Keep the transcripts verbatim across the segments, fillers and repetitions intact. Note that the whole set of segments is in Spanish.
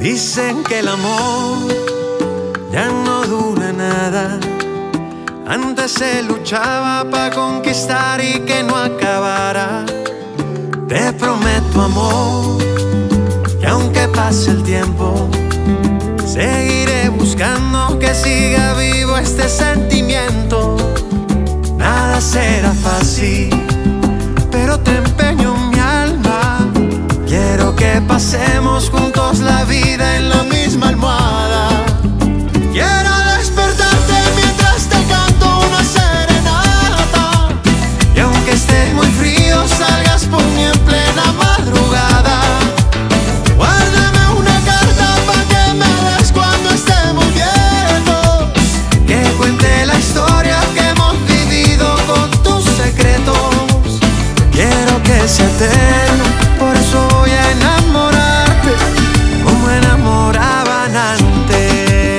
Dicen que el amor ya no dura nada. Antes se luchaba para conquistar y que no acabara. Te prometo, amor, que aunque pase el tiempo, seguiré buscando que siga vivo este sentimiento. Nada será fácil, pero te empeño mi alma. Quiero que pasemos juntos la vida en la misma almohada. Quiero despertarte mientras te canto una serenata. Y aunque esté muy frío, salgas por mí en plena madrugada. Guárdame una carta pa' que me des cuando estemos viejos. Que cuente la historia que hemos vivido con tus secretos. Quiero que sea eterno, por eso voy a enamorarte como enamoraban antes.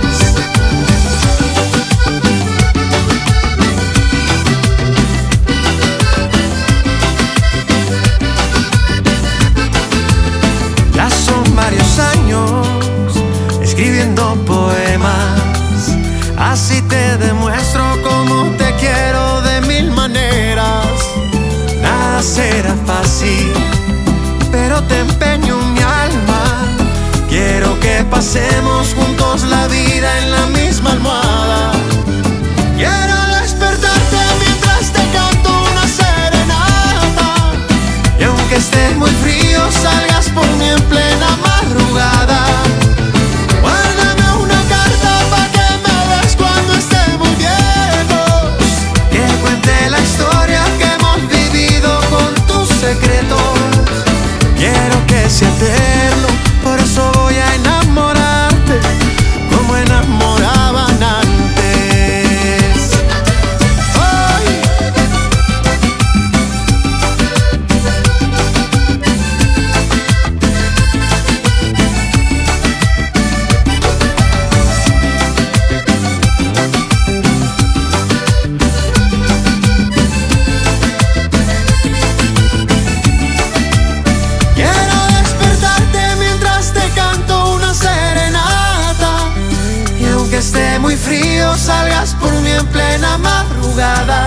Ya son varios años escribiendo poemas, así te demuestro cómo te quiero de mil maneras. Nada será fácil, pero te empeño mi alma. Quiero que pasemos juntos la vida en la misma almohada. Quiero despertarte mientras te canto una serenata. Y aunque esté muy frío, salgas por mí en plena madrugada. Guárdame una carta pa' que me des cuando estemos viejos. Que cuente la historia que hemos vivido con tus secretos. Quiero que sea eterno, por eso voy a enamorarte como enamoraban antes. ¡Ay! Quiero despertarte mientras te canto una serenata. Y aunque esté muy frío, salgas por mí en plena madrugada.